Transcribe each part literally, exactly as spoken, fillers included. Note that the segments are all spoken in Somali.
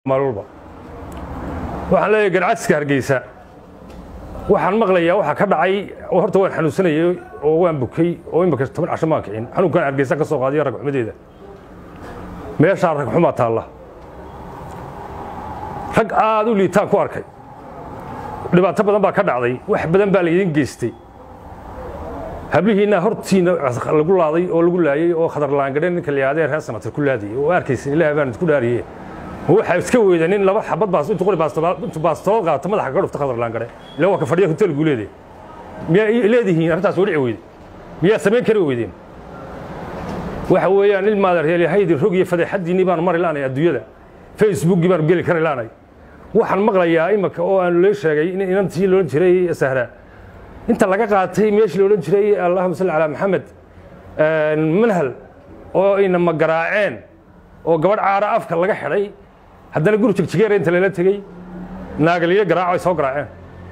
marulba waxaan leeyahay ganacsiga Hargeysa waxaan maqlayaa waxa ka dhacay horta waan xanuunsanayay oo waan bukay oo imika toban casho ma kicin xanuunkan Hargeysa ka soo qaadiyo rag xumadeeda meesha rag xuma taala rag aad u liitaan ku arkay dhibaato badan baa ka dhacday wax badan baa la idin geystay hablihiina hortiina lagu laaday oo lagu laayay oo khadar laan gadeen ninka liyaadee reer samatir ku laadiyay oo arkaysan ilaahay baan isku dhaariyay waxa iska weedanin laba xabad baas inta qori baastool inta baastool qaata madaxa ka dhufta khadar laan gadeen ilaa waa ka fadhiyo hotel guuleeday miya leedihiin arrintaas wadi weyd miya sameyn kari weydeen waxa weeyaan il maadar heelahaydi rog iyo fadeexadiini baan mar ilaanay adduunyada facebook baan gali kar ilaanay waxaan maqlayaa imaka oo aan la sheegay in inantii loo jiray sahra inta laga qaatay meeshii loo jiray allahumma salli ala maxamed manhal oo ina magaraaceen oo gabadh caara afka laga xidhay haddana guri jigjigeer inta la tagay naagaliye garaac ay soo garaaceen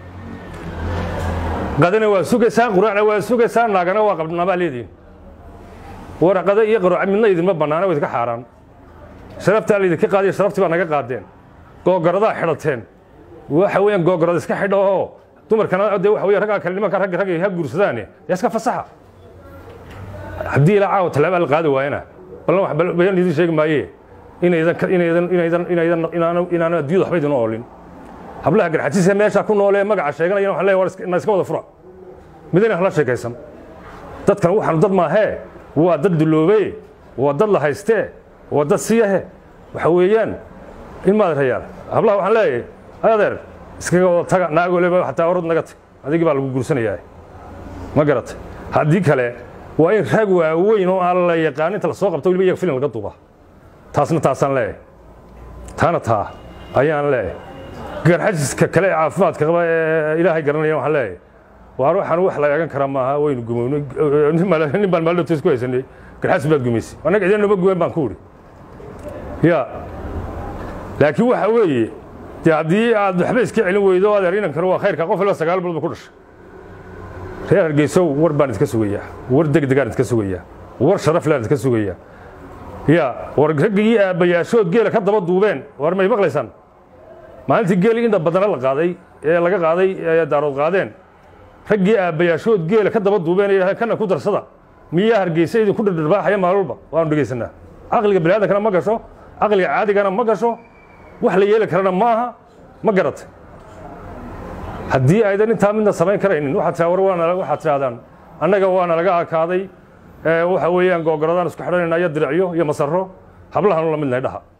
qadana waa sugaysaa quraacna waa sugaysaa naagana waa qabnaba leedin warqada iyo qaraac midna idinma banaana way iska xaaraan sharafta leedin ka qaadiyo sharafti baa naga qaadeen googorada xidhateen waxa weeyaan googorada iska xidho oo dumarkana waxa weeyaan rag kale nimanka rag rag ay guursadaan ee iska fasaxa hadii la caaw talaaba la qaadi waayna ballan wax bayan idin sheeg maayee inaydan inaydan inaydan inaydan inaanu inaanu adduunyada waxba idin oolin hablaha garxatiisa meesha ku noolee magaca sheeganayaan waxa leeyahay war iska wada fura midna hala sheekaysan dadkan waxaan dad ma ahe waa dad duloobay waa dad la haystee waa dad siyahe waxa weeyaan in ma rayaal hablaha waxaan leeyahay adeer iskaga wada taga naago leeyahay hatta orod naga tag adigi baa lagu guursanayaa ma garat hadii kale waa in rag waaweyn oo aan la yaqaan inta la soo qabto waliba iyaga filim laga duuba taasna taasaan leeyahay taana taa ayaan leeyahay garxajiska kale caafimaadka qaba ilaahay garanaya waxaan leeyahay waa waxaan wax la yaagan kara maaha waynu gumownay nin baan maalin isku haysanay garxajis baad gumaysi anaga idin naba guwen baan ku wuri ya laakiin waxa weeye haddii aad waxba iska celin weydo adeer inankana waa khayrka qof ilaa sagaal bilood ku dhashay reer Hargeysa war baan iska sugayaa war degdeg aan iska sugayaa war sharaf laan iska sugayaa ya war ragii aabayaashood geela ka daba duubeen war may maqlaysan maalintii geeli inta badan la qaaday ee laga qaaday ee daarood qaadeen ragii aabayaashood geela ka daba duubeen ee kana ku darsada miya Hargeysa idin ku dhirbaaxaya maalulba waan dhageysanaa aqliga balaadana ma gasho aqliga caadigana ma gasho wax la yeeli karana maaha ma garat haddii aydan inta midna sameyn karaynin waxa taawar waana waxa tiraadaan annaga waana laga akaaday ee waxa weeyaan googaradan isku xidhanayna iyo diracyo iyo masarro hablahan la midnay dhaha